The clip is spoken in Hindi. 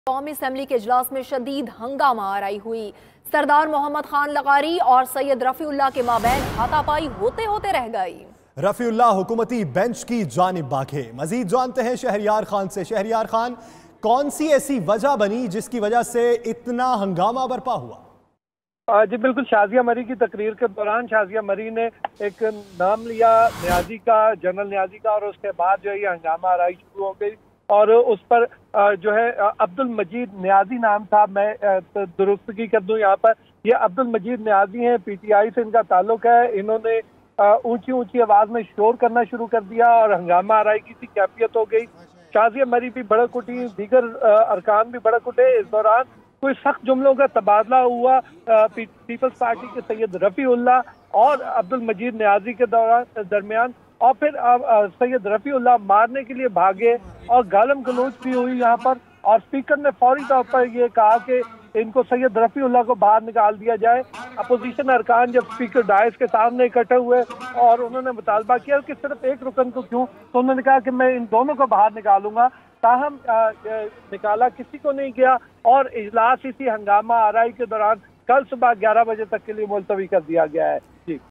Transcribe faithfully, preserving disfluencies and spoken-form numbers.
कौमी असम्बली के इजलास में शदीद हंगामा आराई हुई। सरदार मोहम्मद खान लगारी और सैयद रफीउल्लाह के माबैन हाथापाई होते होते रह गई। रफीउल्लाह हुकूमती बेंच की जानिब भागे। मजीद जानते हैं शहरियार खान से। शहरियार खान, कौन सी ऐसी वजह बनी जिसकी वजह से इतना हंगामा बरपा हुआ? जी बिल्कुल, शाजिया मरी की तकरीर के दौरान शाजिया मरी ने एक नाम लिया न्याजी का, जनरल न्याजी का, और उसके बाद जो है ये हंगामा आराई शुरू हो गई और उस पर जो है अब्दुल मजीद न्याजी नाम था। मैं दुरुस्तगी कर दूं यहाँ पर, ये अब्दुल मजीद न्याजी हैं, पीटीआई से इनका ताल्लुक है। इन्होंने ऊंची ऊंची आवाज में शोर करना शुरू कर दिया और हंगामा आराई की सी कैफियत हो गई। शाजिया मरी भी भड़क उठी, दीगर अरकान भी भड़क उठे। इस दौरान कोई सख्त जुमलों का तबादला हुआ पीपल्स पार्टी के सैयद रफीउल्लाह और अब्दुल मजीद न्याजी के दौरान दरमियान, और फिर सैयद रफीउल्लाह मारने के लिए भागे और गालम गलोच भी हुई यहाँ पर। और स्पीकर ने फौरी तौर पर यह कहा कि इनको सैयद रफीउल्लाह को बाहर निकाल दिया जाए। अपोजिशन अरकान जब स्पीकर डायस के सामने इकट्ठे हुए और उन्होंने मुतालबा किया कि सिर्फ एक रुकन को क्यों, तो उन्होंने कहा कि मैं इन दोनों को बाहर निकालूंगा। ताहम निकाला किसी को नहीं गया और इजलास इसी हंगामा आराई के दौरान कल सुबह ग्यारह बजे तक के लिए मुलतवी कर दिया गया है। जी।